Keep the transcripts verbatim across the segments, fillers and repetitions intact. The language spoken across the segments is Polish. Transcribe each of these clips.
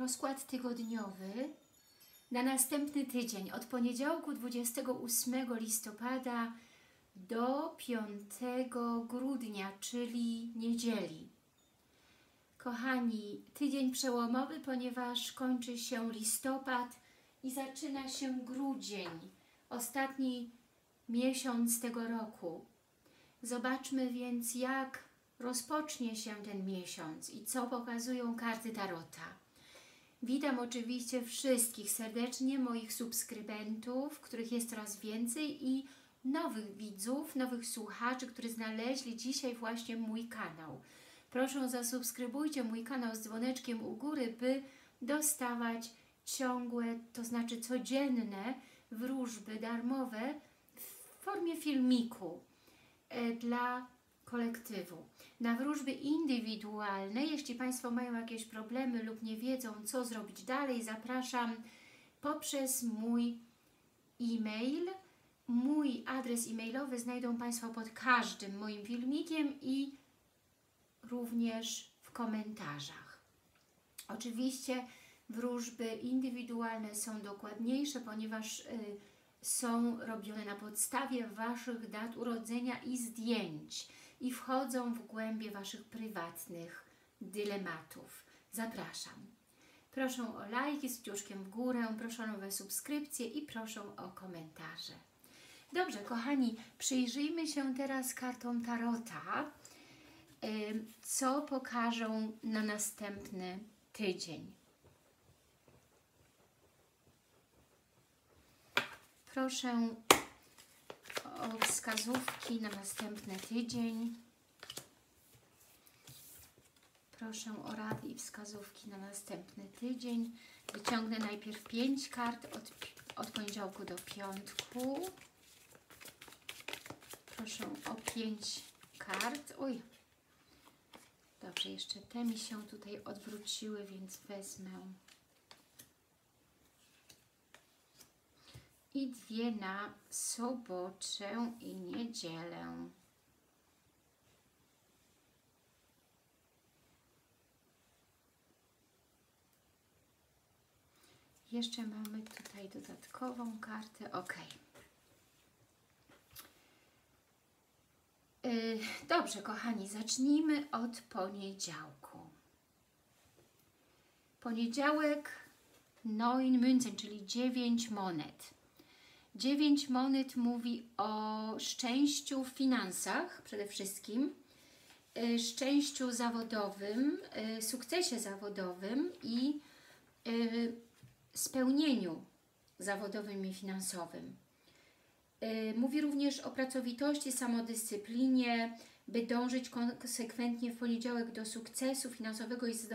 rozkład tygodniowy na następny tydzień, od poniedziałku dwudziestego ósmego listopada do piątego grudnia, czyli niedzieli. Kochani, tydzień przełomowy, ponieważ kończy się listopad i zaczyna się grudzień, ostatni miesiąc tego roku. Zobaczmy więc, jak rozpocznie się ten miesiąc i co pokazują karty Tarota. Witam oczywiście wszystkich serdecznie, moich subskrybentów, których jest coraz więcej, i nowych widzów, nowych słuchaczy, którzy znaleźli dzisiaj właśnie mój kanał. Proszę, zasubskrybujcie mój kanał z dzwoneczkiem u góry, by dostawać ciągłe, to znaczy codzienne wróżby darmowe w formie filmiku dla kolektywu. Na wróżby indywidualne, jeśli Państwo mają jakieś problemy lub nie wiedzą, co zrobić dalej, zapraszam poprzez mój e-mail. Mój adres e-mailowy znajdą Państwo pod każdym moim filmikiem i również w komentarzach. Oczywiście wróżby indywidualne są dokładniejsze, ponieważ y, są robione na podstawie Waszych dat urodzenia i zdjęć i wchodzą w głębie Waszych prywatnych dylematów. Zapraszam. Proszę o lajki z kciuczkiem w górę, proszę o nowe subskrypcje i proszę o komentarze. Dobrze, kochani, przyjrzyjmy się teraz kartom Tarota, co pokażą na następny tydzień. Proszę o wskazówki na następny tydzień. Proszę o rady i wskazówki na następny tydzień. Wyciągnę najpierw pięć kart od, od poniedziałku do piątku. Proszę o pięć kart. Oj, dobrze, jeszcze te mi się tutaj odwróciły, więc wezmę. I dwie na sobotę i niedzielę. Jeszcze mamy tutaj dodatkową kartę. Ok. Yy, dobrze, kochani, zacznijmy od poniedziałku. Poniedziałek neun Münzen, czyli dziewięć monet. Dziewięć monet mówi o szczęściu w finansach przede wszystkim, yy, szczęściu zawodowym, yy, sukcesie zawodowym i yy, spełnieniu zawodowym i finansowym. Yy, mówi również o pracowitości, samodyscyplinie, by dążyć konsekwentnie w poniedziałek do sukcesu finansowego i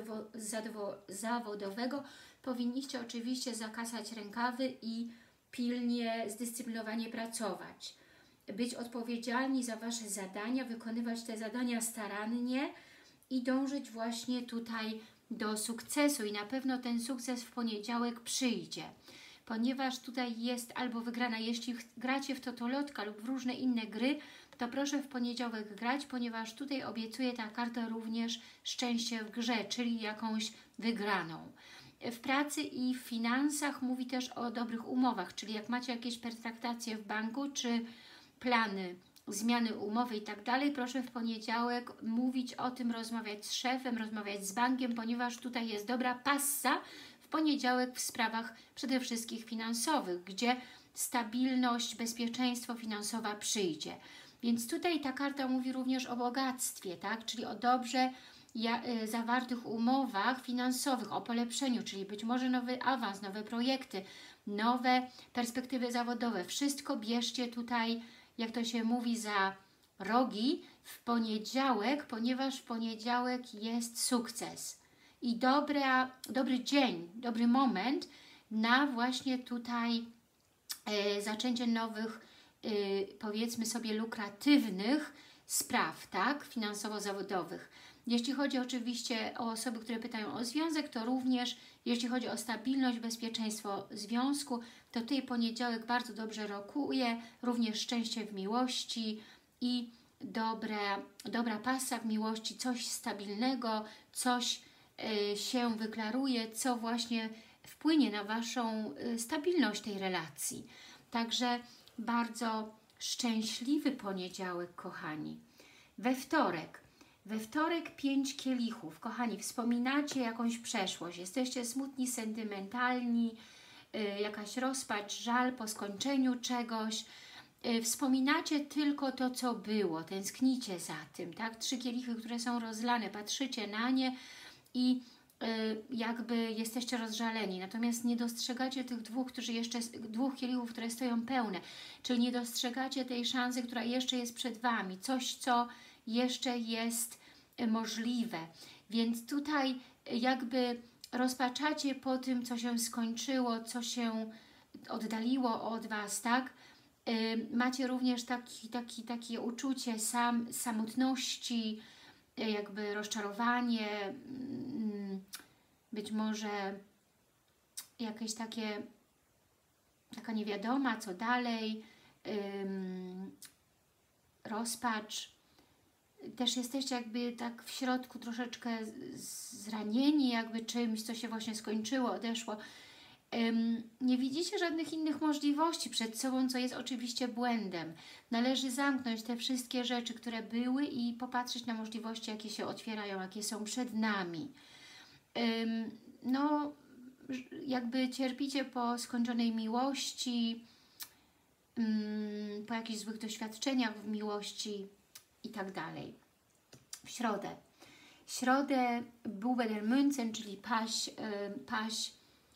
zawodowego. Powinniście oczywiście zakasać rękawy i pilnie, zdyscyplinowanie pracować. Być odpowiedzialni za Wasze zadania, wykonywać te zadania starannie i dążyć właśnie tutaj do sukcesu. I na pewno ten sukces w poniedziałek przyjdzie, ponieważ tutaj jest albo wygrana. Jeśli gracie w totolotka lub w różne inne gry, to proszę w poniedziałek grać, ponieważ tutaj obiecuje ta karta również szczęście w grze, czyli jakąś wygraną. W pracy i w finansach mówi też o dobrych umowach, czyli jak macie jakieś pertraktacje w banku, czy plany, zmiany umowy i tak dalej, proszę w poniedziałek mówić o tym, rozmawiać z szefem, rozmawiać z bankiem, ponieważ tutaj jest dobra passa w poniedziałek w sprawach przede wszystkim finansowych, gdzie stabilność, bezpieczeństwo finansowe przyjdzie. Więc tutaj ta karta mówi również o bogactwie, tak? Czyli o dobrze ja, y, zawartych umowach finansowych, o polepszeniu, czyli być może nowy awans, nowe projekty, nowe perspektywy zawodowe. Wszystko bierzcie tutaj, jak to się mówi, za rogi w poniedziałek, ponieważ w poniedziałek jest sukces. I dobra, dobry dzień, dobry moment na właśnie tutaj y, zaczęcie nowych, y, powiedzmy sobie, lukratywnych spraw, tak, finansowo-zawodowych. Jeśli chodzi oczywiście o osoby, które pytają o związek, to również jeśli chodzi o stabilność, bezpieczeństwo związku, to tutaj poniedziałek bardzo dobrze rokuje, również szczęście w miłości i dobre, dobra pasa w miłości, coś stabilnego, coś się wyklaruje, co właśnie wpłynie na Waszą stabilność tej relacji. Także bardzo szczęśliwy poniedziałek, kochani. We wtorek. We wtorek pięć kielichów. Kochani, wspominacie jakąś przeszłość. Jesteście smutni, sentymentalni, jakaś rozpacz, żal po skończeniu czegoś. Wspominacie tylko to, co było. Tęsknicie za tym, tak? Trzy kielichy, które są rozlane. Patrzycie na nie i jakby jesteście rozżaleni, natomiast nie dostrzegacie tych dwóch, którzy jeszcze, dwóch kielichów, które stoją pełne, czyli nie dostrzegacie tej szansy, która jeszcze jest przed Wami, coś, co jeszcze jest możliwe, więc tutaj jakby rozpaczacie po tym, co się skończyło, co się oddaliło od Was, tak? Macie również taki, taki, takie uczucie sam, samotności, jakby rozczarowanie, być może jakieś takie, taka niewiadoma, co dalej, ym, rozpacz. Też jesteście jakby tak w środku troszeczkę zranieni jakby czymś, co się właśnie skończyło, odeszło. Ym, nie widzicie żadnych innych możliwości przed sobą, co jest oczywiście błędem. Należy zamknąć te wszystkie rzeczy, które były i popatrzeć na możliwości, jakie się otwierają, jakie są przed nami. Ym, no, jakby cierpicie po skończonej miłości, ym, po jakichś złych doświadczeniach w miłości i tak dalej. W środę. W środę Bube der Münzen, czyli paź, yy, paź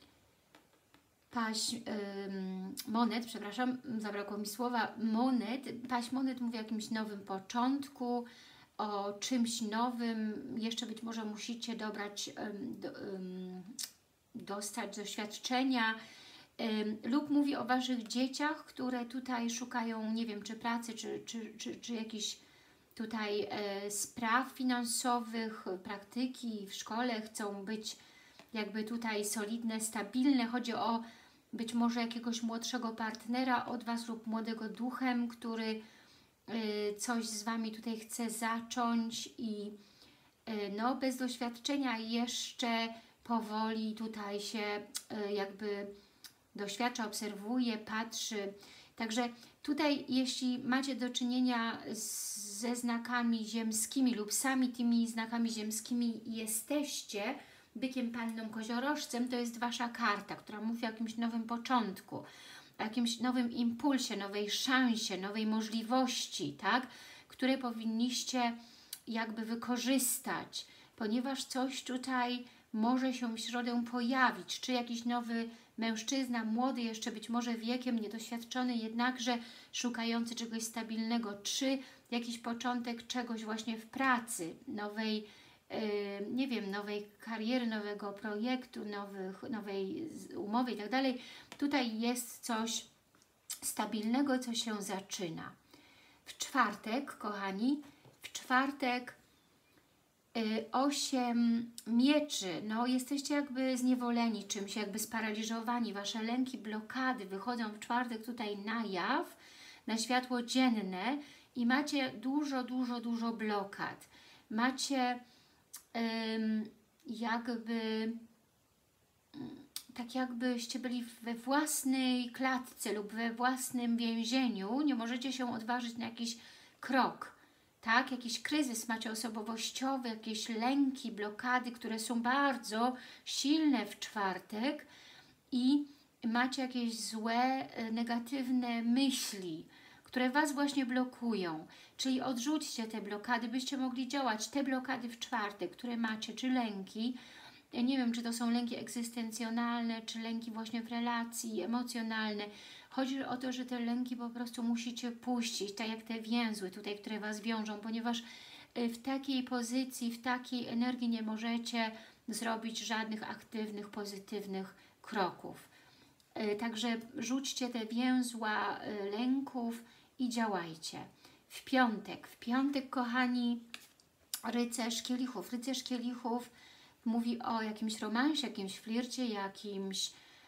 Paź ym, monet, przepraszam, zabrakło mi słowa, monet. Paź monet mówi o jakimś nowym początku, o czymś nowym. Jeszcze być może musicie dobrać, ym, do, ym, dostać doświadczenia ym, lub mówi o Waszych dzieciach, które tutaj szukają, nie wiem, czy pracy, czy, czy, czy, czy jakichś tutaj e, spraw finansowych, praktyki w szkole, chcą być jakby tutaj solidne, stabilne. Chodzi o być może jakiegoś młodszego partnera od Was lub młodego duchem, który y, coś z Wami tutaj chce zacząć i y, no, bez doświadczenia jeszcze powoli tutaj się y, jakby doświadcza, obserwuje, patrzy. Także tutaj, jeśli macie do czynienia z, ze znakami ziemskimi lub sami tymi znakami ziemskimi jesteście, bykiem, panną, koziorożcem, to jest Wasza karta, która mówi o jakimś nowym początku, o jakimś nowym impulsie, nowej szansie, nowej możliwości, tak? Które powinniście jakby wykorzystać, ponieważ coś tutaj może się w środę pojawić, czy jakiś nowy mężczyzna, młody jeszcze być może wiekiem, niedoświadczony, jednakże szukający czegoś stabilnego, czy jakiś początek czegoś właśnie w pracy, nowej, nie wiem, nowej kariery, nowego projektu, nowych, nowej umowy i tak dalej. Tutaj jest coś stabilnego, co się zaczyna. W czwartek, kochani, w czwartek y, osiem mieczy. No, jesteście jakby zniewoleni czymś, jakby sparaliżowani. Wasze lęki, blokady wychodzą w czwartek tutaj na jaw, na światło dzienne i macie dużo, dużo, dużo blokad. Macie jakby tak jakbyście byli we własnej klatce lub we własnym więzieniu, nie możecie się odważyć na jakiś krok, tak? Jakiś kryzys macie osobowościowy, jakieś lęki, blokady, które są bardzo silne w czwartek i macie jakieś złe, negatywne myśli, które Was właśnie blokują. Czyli odrzućcie te blokady, byście mogli działać. Te blokady w czwartek, które macie, czy lęki, ja nie wiem, czy to są lęki egzystencjonalne, czy lęki właśnie w relacji, emocjonalne. Chodzi o to, że te lęki po prostu musicie puścić, tak jak te więzły tutaj, które Was wiążą, ponieważ w takiej pozycji, w takiej energii nie możecie zrobić żadnych aktywnych, pozytywnych kroków. Także rzućcie te więzła lęków i działajcie. W piątek, w piątek, kochani, rycerz kielichów. Rycerz kielichów mówi o jakimś romansie, jakimś flircie, jakimś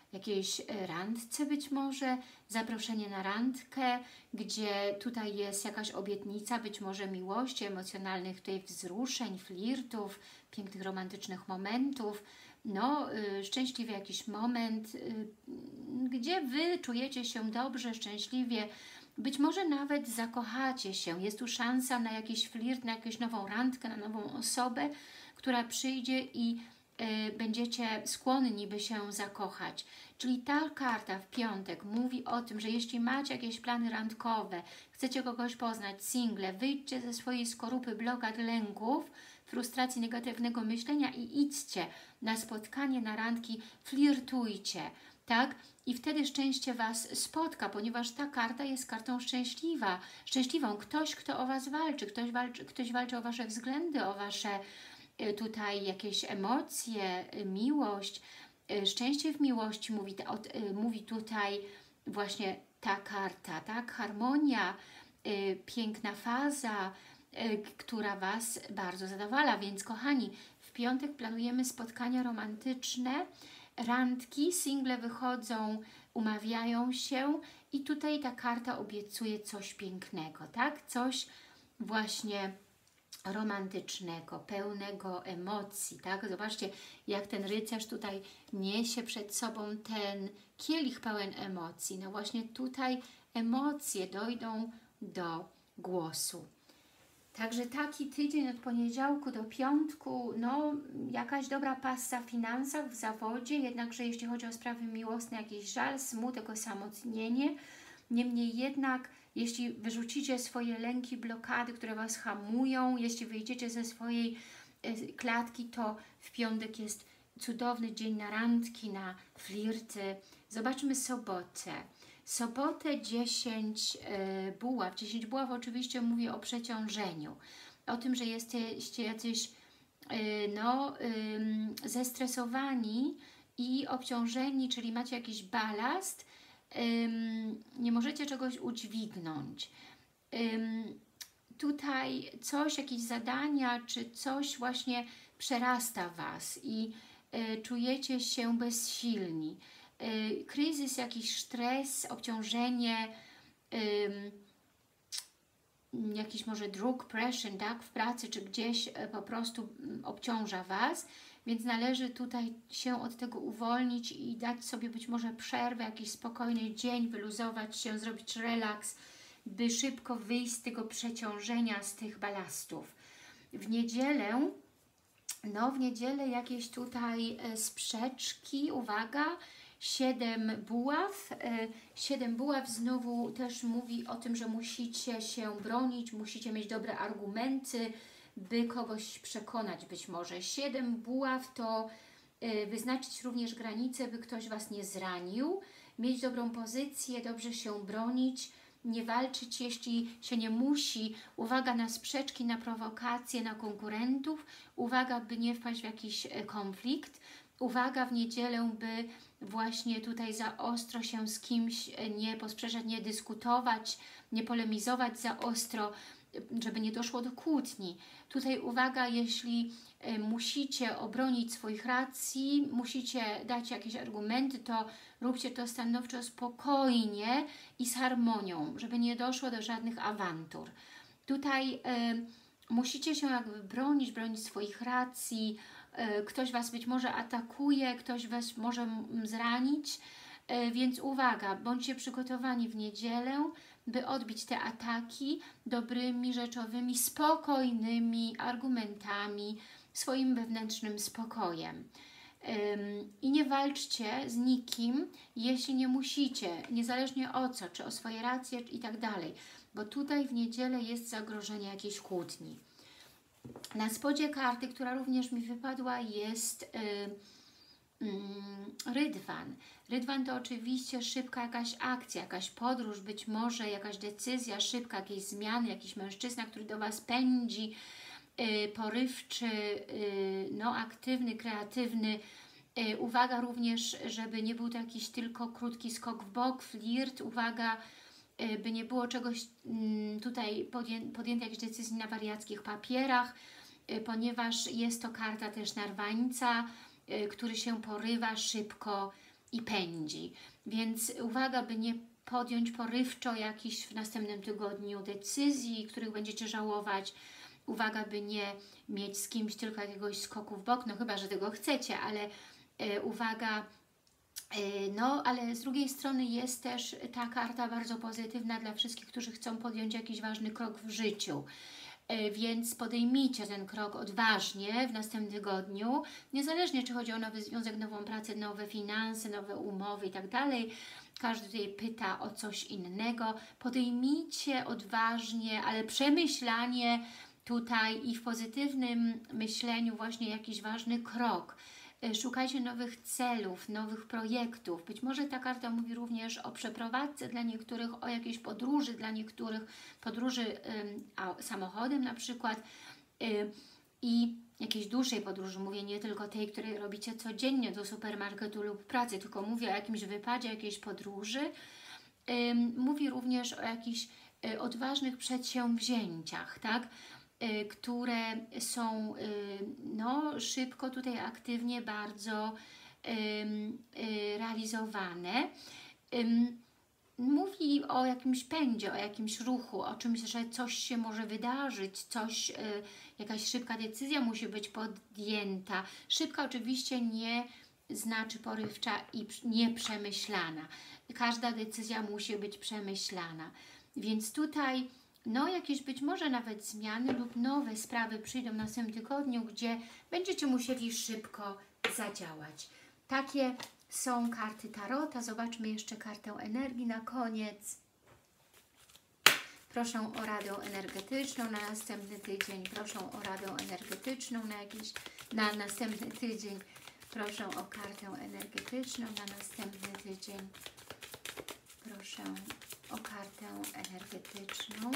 jakiejś randce być może, zaproszenie na randkę, gdzie tutaj jest jakaś obietnica, być może miłości, emocjonalnych tutaj wzruszeń, flirtów, pięknych, romantycznych momentów, no, y, szczęśliwy jakiś moment, y, gdzie Wy czujecie się dobrze, szczęśliwie, być może nawet zakochacie się. Jest tu szansa na jakiś flirt, na jakąś nową randkę, na nową osobę, która przyjdzie i y, będziecie skłonni, by się zakochać. Czyli ta karta w piątek mówi o tym, że jeśli macie jakieś plany randkowe, chcecie kogoś poznać, single, wyjdźcie ze swojej skorupy blokad, lęków, frustracji, negatywnego myślenia i idźcie na spotkanie, na randki, flirtujcie, tak? I wtedy szczęście Was spotka, ponieważ ta karta jest kartą szczęśliwa, szczęśliwą. Ktoś, kto o Was walczy, ktoś walczy, ktoś walczy o Wasze względy, o Wasze y, tutaj jakieś emocje, y, miłość, y, szczęście w miłości mówi, od, y, mówi tutaj właśnie ta karta, tak? Harmonia, y, piękna faza, y, która Was bardzo zadowala, więc kochani, w piątek planujemy spotkania romantyczne, randki, single wychodzą, umawiają się i tutaj ta karta obiecuje coś pięknego, tak? Coś właśnie romantycznego, pełnego emocji, tak? Zobaczcie, jak ten rycerz tutaj niesie przed sobą ten kielich pełen emocji. No właśnie tutaj emocje dojdą do głosu. Także taki tydzień od poniedziałku do piątku, no jakaś dobra passa w finansach, w zawodzie, jednakże jeśli chodzi o sprawy miłosne, jakiś żal, smutek, osamotnienie. Niemniej jednak, jeśli wyrzucicie swoje lęki, blokady, które Was hamują, jeśli wyjdziecie ze swojej y, klatki, to w piątek jest cudowny dzień na randki, na flirty. Zobaczmy sobotę. Sobotę dziesięć y, buław. dziesięć buław oczywiście mówi o przeciążeniu, o tym, że jesteście jacyś y, no, y, zestresowani i obciążeni, czyli macie jakiś balast, y, nie możecie czegoś udźwignąć. Y, tutaj coś, jakieś zadania, czy coś właśnie przerasta Was i y, czujecie się bezsilni. Y, kryzys, jakiś stres, obciążenie, y, jakiś może druk, pressure, tak, w pracy czy gdzieś y, po prostu y, obciąża Was, więc należy tutaj się od tego uwolnić i dać sobie być może przerwę, jakiś spokojny dzień, wyluzować się, zrobić relaks, by szybko wyjść z tego przeciążenia, z tych balastów. W niedzielę, no w niedzielę jakieś tutaj y, sprzeczki, uwaga, Siedem buław. Siedem buław znowu też mówi o tym, że musicie się bronić, musicie mieć dobre argumenty, by kogoś przekonać być może. Siedem buław to wyznaczyć również granice, by ktoś Was nie zranił, mieć dobrą pozycję, dobrze się bronić, nie walczyć, jeśli się nie musi. Uwaga na sprzeczki, na prowokacje, na konkurentów. Uwaga, by nie wpaść w jakiś konflikt. Uwaga w niedzielę, by właśnie tutaj za ostro się z kimś nie posprzeczać, nie dyskutować, nie polemizować za ostro, żeby nie doszło do kłótni. Tutaj uwaga, jeśli musicie obronić swoich racji, musicie dać jakieś argumenty, to róbcie to stanowczo, spokojnie i z harmonią, żeby nie doszło do żadnych awantur. Tutaj y, musicie się jakby bronić, bronić swoich racji. Ktoś Was być może atakuje, ktoś Was może zranić, więc uwaga, bądźcie przygotowani w niedzielę, by odbić te ataki dobrymi, rzeczowymi, spokojnymi argumentami, swoim wewnętrznym spokojem. I nie walczcie z nikim, jeśli nie musicie, niezależnie o co, czy o swoje racje i tak dalej, bo tutaj w niedzielę jest zagrożenie jakiejś kłótni. Na spodzie karty, która również mi wypadła, jest yy, yy, rydwan. Rydwan to oczywiście szybka jakaś akcja, jakaś podróż, być może jakaś decyzja szybka, jakieś zmiany, jakiś mężczyzna, który do Was pędzi, yy, porywczy, yy, no, aktywny, kreatywny. Yy, uwaga również, żeby nie był to jakiś tylko krótki skok w bok, flirt. Uwaga, by nie było czegoś tutaj podjętej jakiejś decyzji na wariackich papierach, ponieważ jest to karta też narwańca, który się porywa szybko i pędzi. Więc uwaga, by nie podjąć porywczo jakichś w następnym tygodniu decyzji, których będziecie żałować. Uwaga, by nie mieć z kimś tylko jakiegoś skoku w bok, no chyba, że tego chcecie, ale y, uwaga, y, no ale z drugiej strony jest też ta karta bardzo pozytywna dla wszystkich, którzy chcą podjąć jakiś ważny krok w życiu. Więc podejmijcie ten krok odważnie w następnym tygodniu, niezależnie czy chodzi o nowy związek, nową pracę, nowe finanse, nowe umowy i tak dalej. Każdy tutaj pyta o coś innego. Podejmijcie odważnie, ale przemyślanie tutaj i w pozytywnym myśleniu właśnie jakiś ważny krok. Szukajcie nowych celów, nowych projektów. Być może ta karta mówi również o przeprowadzce dla niektórych, o jakiejś podróży dla niektórych, podróży ym, a, samochodem na przykład yy, i jakiejś dłuższej podróży. Mówię nie tylko tej, której robicie codziennie do supermarketu lub pracy, tylko mówię o jakimś wypadzie, jakiejś podróży. Yy, mówi również o jakichś yy, odważnych przedsięwzięciach, tak? Które są no, szybko tutaj aktywnie bardzo um, realizowane. Um, mówi o jakimś pędzie, o jakimś ruchu, o czymś, że coś się może wydarzyć, coś, y, jakaś szybka decyzja musi być podjęta. Szybka oczywiście nie znaczy porywcza i nieprzemyślana. Każda decyzja musi być przemyślana. Więc tutaj no jakieś być może nawet zmiany lub nowe sprawy przyjdą w następnym tygodniu, gdzie będziecie musieli szybko zadziałać. Takie są karty Tarota. Zobaczmy jeszcze kartę energii na koniec. Proszę o radę energetyczną na następny tydzień. Proszę o radę energetyczną na, jakiś, na następny tydzień. Proszę o kartę energetyczną na następny tydzień. Proszę o kartę energetyczną.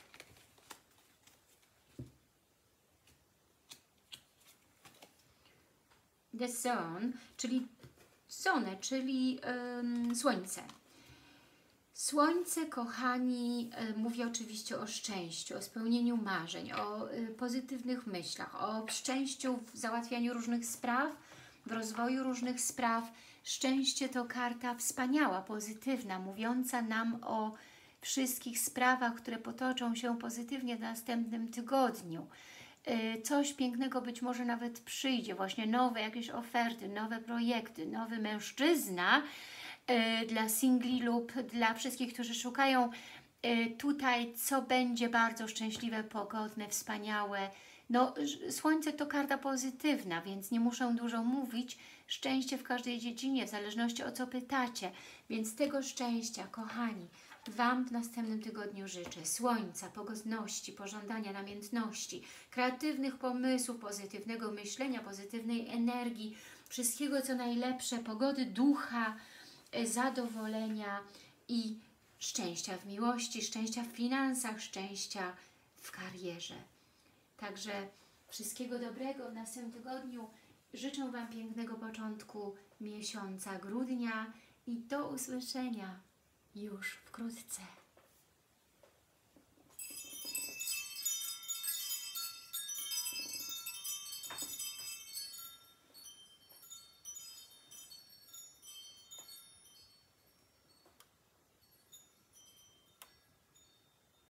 The Sun, czyli Sonę, czyli um, Słońce. Słońce, kochani, y, mówi oczywiście o szczęściu, o spełnieniu marzeń, o y, pozytywnych myślach, o szczęściu w załatwianiu różnych spraw, w rozwoju różnych spraw. Szczęście to karta wspaniała, pozytywna, mówiąca nam o wszystkich sprawach, które potoczą się pozytywnie w następnym tygodniu. Coś pięknego być może nawet przyjdzie, właśnie nowe jakieś oferty, nowe projekty, nowy mężczyzna dla singli lub dla wszystkich, którzy szukają tutaj, co będzie bardzo szczęśliwe, pogodne, wspaniałe. No, Słońce to karta pozytywna, więc nie muszę dużo mówić. Szczęście w każdej dziedzinie, w zależności o co pytacie. Więc tego szczęścia, kochani, Wam w następnym tygodniu życzę. Słońca, pogodności, pożądania, namiętności, kreatywnych pomysłów, pozytywnego myślenia, pozytywnej energii, wszystkiego co najlepsze, pogody ducha, zadowolenia i szczęścia w miłości, szczęścia w finansach, szczęścia w karierze. Także wszystkiego dobrego w następnym tygodniu. Życzę Wam pięknego początku miesiąca grudnia i do usłyszenia już wkrótce.